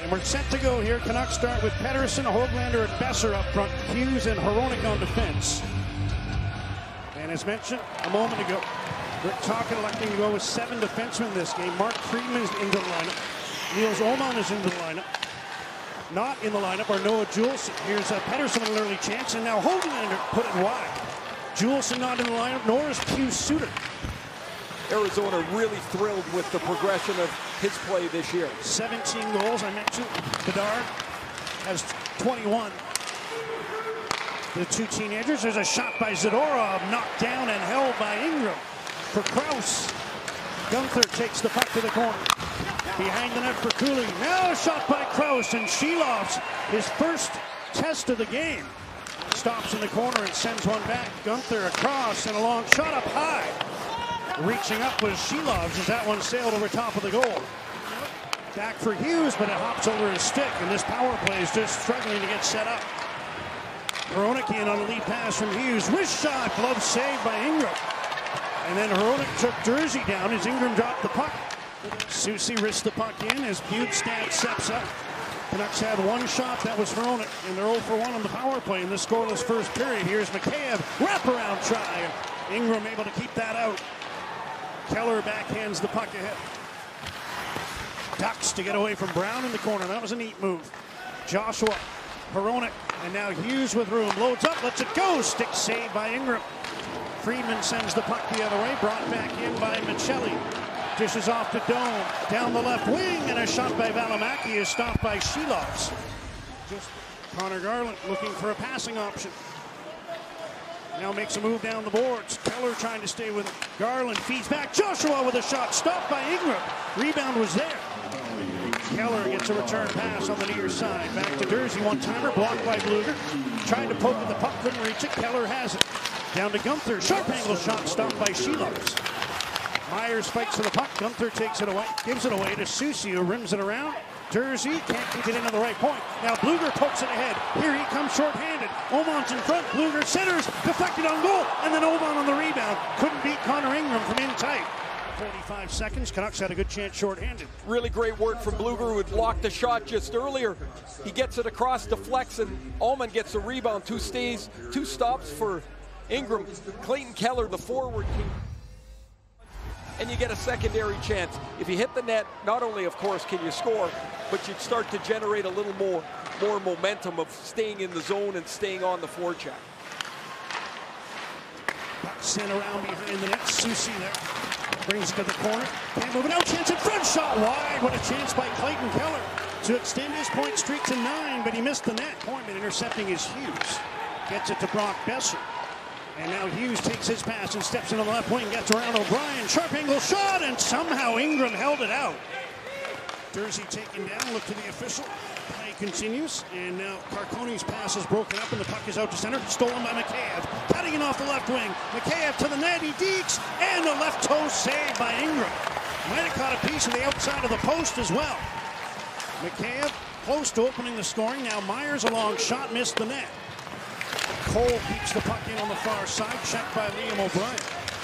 And we're set to go here. Canucks start with Pettersson, Höglander, and Besser up front. Hughes and Hronek on defense. And as mentioned a moment ago, Rick Tocchet electing to go with 7 defensemen this game. Mark Friedman is into the lineup. Niels Åman is into the lineup. Not in the lineup are Noah Juulsen. Here's Pettersson with an early chance, and now Höglander put it wide. Juulsen not in the lineup, nor is Pius Suter. Arizona really thrilled with the progression of his play this year. 17 goals, I mentioned. Bedard has 21. The 2 teenagers. There's a shot by Zadorov, knocked down and held by Ingram. For Kraus, Gunther takes the puck to the corner. Behind the net for Cooley. Now a shot by Kraus, and Shilov's his first test of the game. Stops in the corner and sends one back. Gunther across and a long shot up high. Reaching up was Shilov's as that one sailed over top of the goal. Back for Hughes, but it hops over his stick, and this power play is just struggling to get set up. Hronek in on a lead pass from Hughes. Wrist shot, glove saved by Ingram. And then Hronek took Jersey down as Ingram dropped the puck. Soucy wrists the puck in as Bjugstad steps up. Canucks had 1 shot, that was Hronek, and they're 0 for 1 on the power play in this scoreless first period. Here's Mikheyev, wraparound try. Ingram able to keep that out. Keller backhands the puck ahead. Ducks to get away from Brown in the corner. That was a neat move. Joshua, Hronek, and now Hughes with room. Loads up, lets it go. Stick saved by Ingram. Friedman sends the puck the other way. Brought back in by Michelli. Dishes off to Dome. Down the left wing, and a shot by Valimaki is stopped by Shilovs. Just Conor Garland looking for a passing option. Now makes a move down the boards. Keller trying to stay with it. Garland feeds back. Joshua with a shot. Stopped by Ingram. Rebound was there. Keller gets a return pass on the near side. Back to Jersey. One-timer blocked by Bluger. Trying to poke at the puck. Couldn't reach it. Keller has it. Down to Gunther. Sharp angle shot stopped by Shilovs. Myers fights for the puck. Gunther takes it away. Gives it away to Soucy, who rims it around. Jersey can't get it into the right point. Now Bluger pokes it ahead. Here he comes short-handed. Åman's in front. Bluger centers. Deflected on goal. And then Åman on the rebound. Couldn't beat Connor Ingram from in tight. 45 seconds. Canucks had a good chance short-handed. Really great work from Bluger, who had blocked the shot just earlier. He gets it across, deflects, and Åman gets the rebound. 2 stays, 2 stops for Ingram. Clayton Keller, the forward. And you get a secondary chance. If you hit the net, not only, of course, can you score, but you'd start to generate a little more momentum of staying in the zone and staying on the forecheck. Puck sent around behind the net. Soucy there. Brings it to the corner. Can't move it out. Chance in front. Shot wide. What a chance by Clayton Keller to extend his point streak to 9, but he missed the net. Point intercepting is Hughes. Gets it to Brock Besser. And now Hughes takes his pass and steps into the left wing, gets around O'Brien. Sharp angle shot, and somehow Ingram held it out. Jersey taken down, look to the official. Play continues, and now Carcone's pass is broken up, and the puck is out to center. Stolen by Mikheyev. Cutting it off the left wing. Mikheyev to the net, he dekes, and a left toe save by Ingram. Might have caught a piece of the outside of the post as well. Mikheyev close to opening the scoring. Now Myers a long shot, missed the net. Cole keeps the puck in on the far side, checked by Liam O'Brien.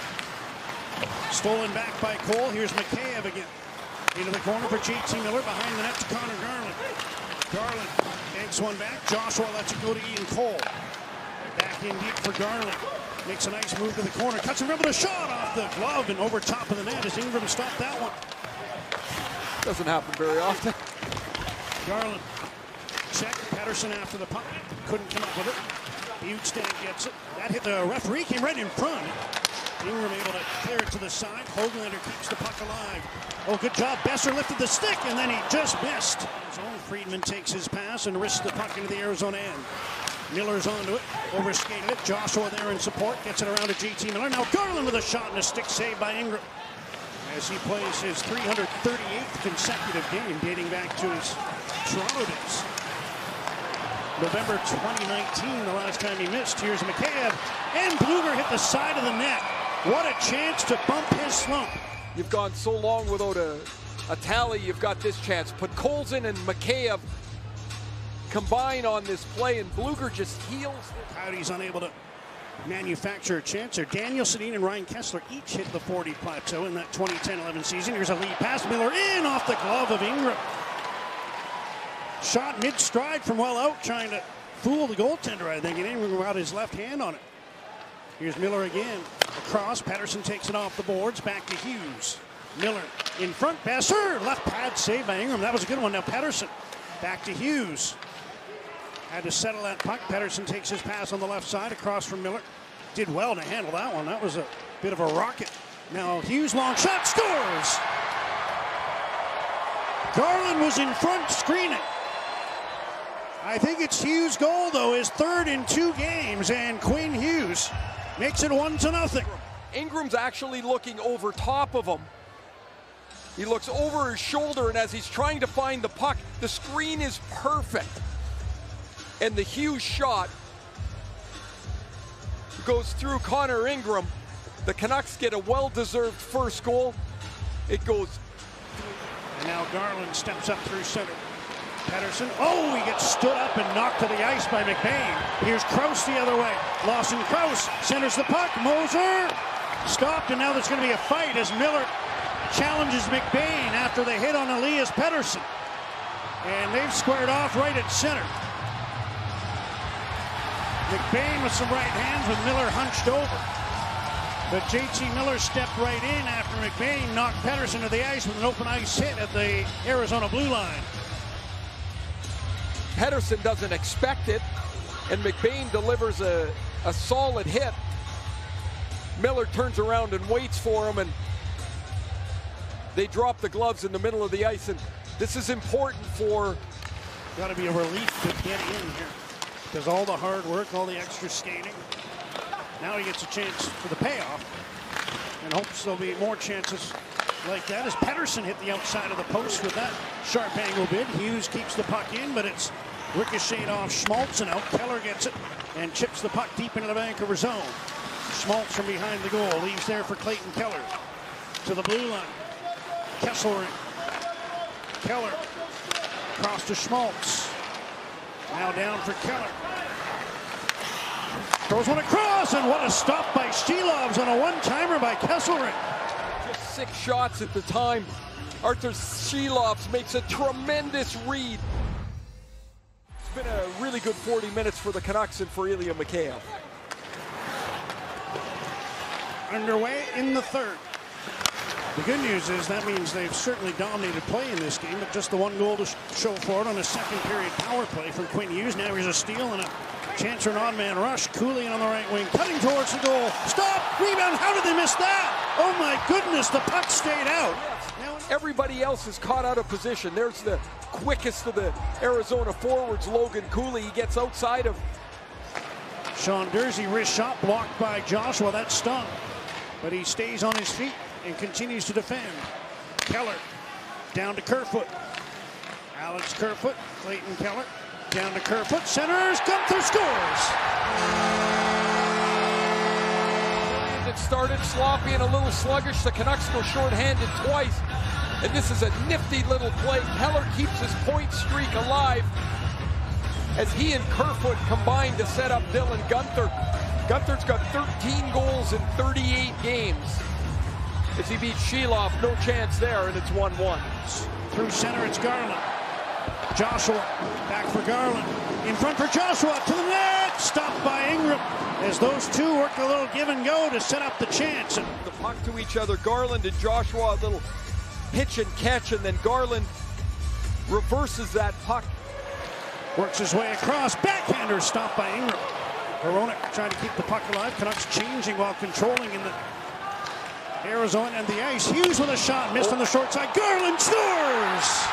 Stolen back by Cole. Here's Mikheyev again. Into the corner for JT Miller, behind the net to Conor Garland. Garland banks one back. Joshua lets it go to Ian Cole. Back in deep for Garland. Makes a nice move to the corner. Cuts him with a shot off the glove and over top of the net as Ingram stopped that one. Doesn't happen very often. Garland check. Pettersson after the puck. Couldn't come up with it. Bjugstad gets it. That hit the referee, came right in front. Ingram able to clear it to the side. Höglander keeps the puck alive. Oh, good job. Besser lifted the stick, and then he just missed. His own Friedman takes his pass and risks the puck into the Arizona end. Miller's onto it, overskated it. Joshua there in support, gets it around to JT Miller. Now Garland with a shot and a stick saved by Ingram. As he plays his 338th consecutive game, dating back to his Toronto days. November 2019, the last time he missed. Here's Mikheyev, and Bluger hit the side of the net. What a chance to bump his slump. You've gone so long without a tally, you've got this chance. Put Colson and Mikheyev combine on this play, and Bluger just heals. Coyotes unable to manufacture a chance. Daniel Sedin and Ryan Kessler each hit the 40 plateau in that 2010-11 season. Here's a lead pass. Miller in off the glove of Ingram. shot mid-stride from well out, trying to fool the goaltender, I think, and Ingram got his left hand on it. Here's Miller again. Across, Pettersson takes it off the boards, back to Hughes. Miller in front, Besser, left pad saved by Ingram. That was a good one. Now Pettersson back to Hughes. Had to settle that puck. Pettersson takes his pass on the left side across from Miller. Did well to handle that one. That was a bit of a rocket. Now Hughes, long shot, scores! Garland was in front screening. I think it's Hughes' goal, though, his third in 2 games, and Quinn Hughes makes it 1-0. Ingram's actually looking over top of him. He looks over his shoulder, and as he's trying to find the puck, the screen is perfect. And the Hughes shot goes through Connor Ingram. The Canucks get a well-deserved first goal. It goes. And now Garland steps up through center. Pettersson, oh, he gets stood up and knocked to the ice by McBain. Here's Krause the other way. Lawson Krause centers the puck. Moser stopped, and now there's going to be a fight as Miller challenges McBain after the hit on Elias Pettersson. And they've squared off right at center. McBain with some right hands with Miller hunched over. But JT Miller stepped right in after McBain knocked Pettersson to the ice with an open ice hit at the Arizona blue line. Pettersson doesn't expect it, and McBain delivers a solid hit. Miller turns around and waits for him, and they drop the gloves in the middle of the ice, and this is important for... Got to be a relief to get in here, because all the hard work, all the extra skating. Now he gets a chance for the payoff, and hopes there'll be more chances like that as Pettersson hit the outside of the post with that sharp angle bid. Hughes keeps the puck in, but it's ricocheted off Schmaltz and out. Keller gets it and chips the puck deep into the Vancouver zone. Schmaltz from behind the goal leaves there for Clayton Keller to the blue line. Kesselring. Keller across to Schmaltz. Now down for Keller. Throws one across, and what a stop by Shelovs on a one-timer by Kesselring. Just 6 shots at the time. Arthur Shelovs makes a tremendous read. It's been a really good 40 minutes for the Canucks and for Ilya Mikheyev. Underway in the third. The good news is that means they've certainly dominated play in this game, but just the 1 goal to show for it on a second period power play from Quinn Hughes. Now here's a steal and a chance for an odd man rush. Cooley on the right wing, cutting towards the goal. Stop! Rebound! How did they miss that? Oh my goodness, the puck stayed out. Everybody else is caught out of position. There's the quickest of the Arizona forwards, Logan Cooley. He gets outside of. Sean Dursey, wrist shot blocked by Joshua. That stung. But he stays on his feet and continues to defend. Keller down to Kerfoot. Alex Kerfoot, Clayton Keller down to Kerfoot. Centers, Gunther scores. It started sloppy and a little sluggish. The Canucks go shorthanded twice. And this is a nifty little play. Keller keeps his point streak alive as he and Kerfoot combine to set up Dylan Gunther. Gunther's got 13 goals in 38 games. As he beats Shelov, no chance there, and it's 1-1. Through center, it's Garland. Joshua back for Garland. In front for Joshua, to the net! Stopped by Ingram as those two work a little give and go to set up the chance. And the puck to each other, Garland and Joshua, a little pitch and catch, and then Garland reverses that puck. Works his way across, backhander stopped by Ingram. Hronek trying to keep the puck alive. Canucks changing while controlling in the Arizona and the ice. Hughes with a shot, missed on the short side. Garland scores!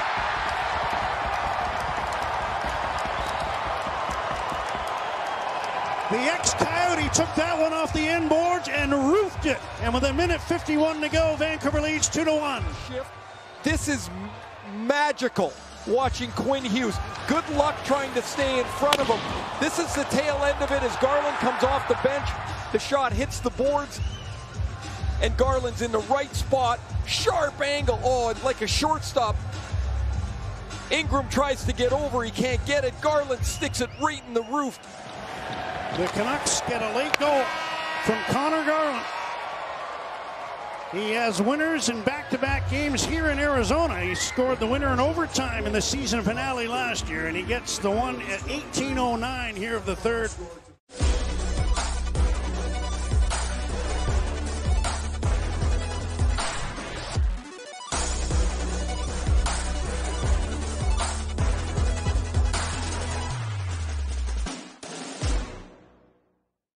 The ex-Coyote took that one off the end boards and roofed it. And with 1:51 to go, Vancouver leads 2-1. This is magical. Watching Quinn Hughes. Good luck trying to stay in front of him. This is the tail end of it as Garland comes off the bench. The shot hits the boards, and Garland's in the right spot. Sharp angle. Oh, like a shortstop. Ingram tries to get over. He can't get it. Garland sticks it right in the roof. The Canucks get a late goal from Conor Garland. He has winners in back-to-back games here in Arizona. He scored the winner in overtime in the season finale last year, and he gets the one at 18:09 here of the third.